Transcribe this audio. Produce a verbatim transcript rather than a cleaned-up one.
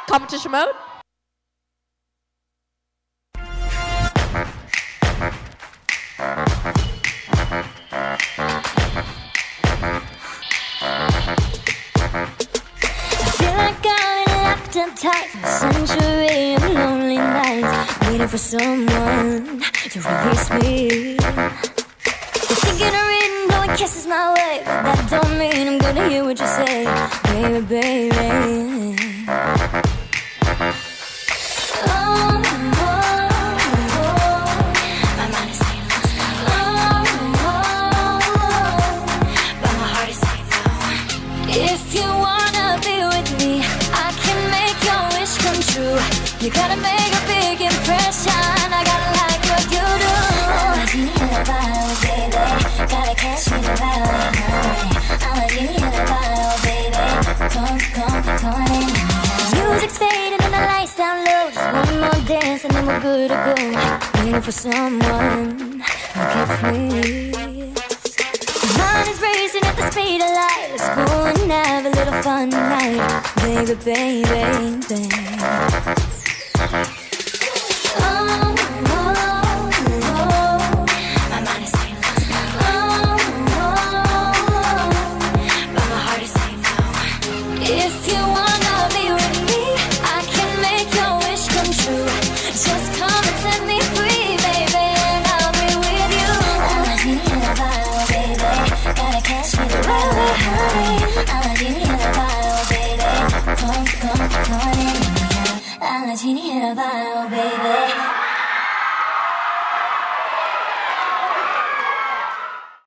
competition mode. Up tight for a century of lonely nights, waiting for someone to release me. You're thinking of reading, blowing kisses my way, but that don't mean I'm gonna hear what you say, baby, baby. Oh, oh, oh, my mind is saying lost. Oh, oh, but my heart is saying no. If you wanna be with me, I can make your wish come true. You gotta make a big impression. I gotta like what you do. I'm a genie in a bottle, baby. Gotta catch me the bottle, honey. I'm a genie in a bottle, baby. Come, come, come in. Music's fading and the lights down low. Just one more dance and then we're good to go. Waiting for someone who gets me. Mind is racing at the speed of light. Let's go and have a little fun tonight, baby, baby, baby.